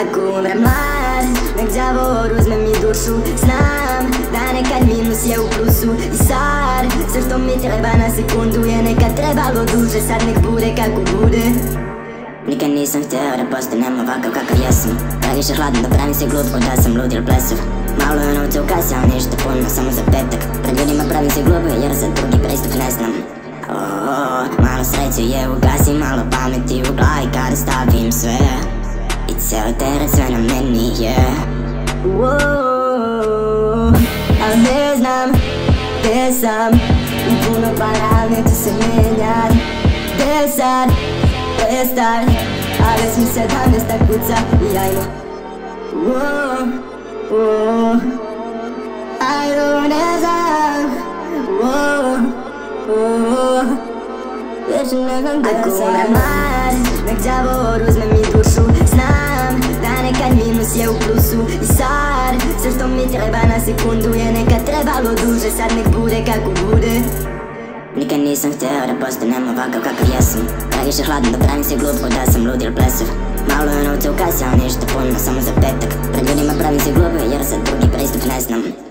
Ako umrem mlad, nek đavo uzme mi dušu. Znam da nekad minus je u plusu. I sad, sve što mi treba na sekundu je nekad trebalo duže. Sad nek bude kako bude. Nikad nisam hteo da postanem ovakav kakav jesam. Previše hladno da pravim se glup da sam lud ili plesav. Malo je novca u kasi, ali ništa puno, samo za petak. Pred ljudima pravim se glup jer za drugi pristup ne znam. Malo sreće je u gasi, malo pameti u glavi kada stavim sve. I ceo teret sve na meni je. Al ne znam gde sam, i puno para neću se menjat. Gde sad, to je start, a već mi 17 kuca i ajmo. Ajmo, ne znam. Ako umrem mlad, nek đavo uzme mi dušu. Znam da nekad minus je u plusu. I sad, sve što mi treba na sekundu je nekad trebalo duže. Sad nek bude kako bude. Nikad nisam hteo da postanem ovakav kakav jesam. Previše hladno da pravim se glup da sam lud ili plesav. Malo je novca u kasi, ali ništa puno, samo za petak. Pred ljudima pravim se glup jer za drugi pristup ne znam.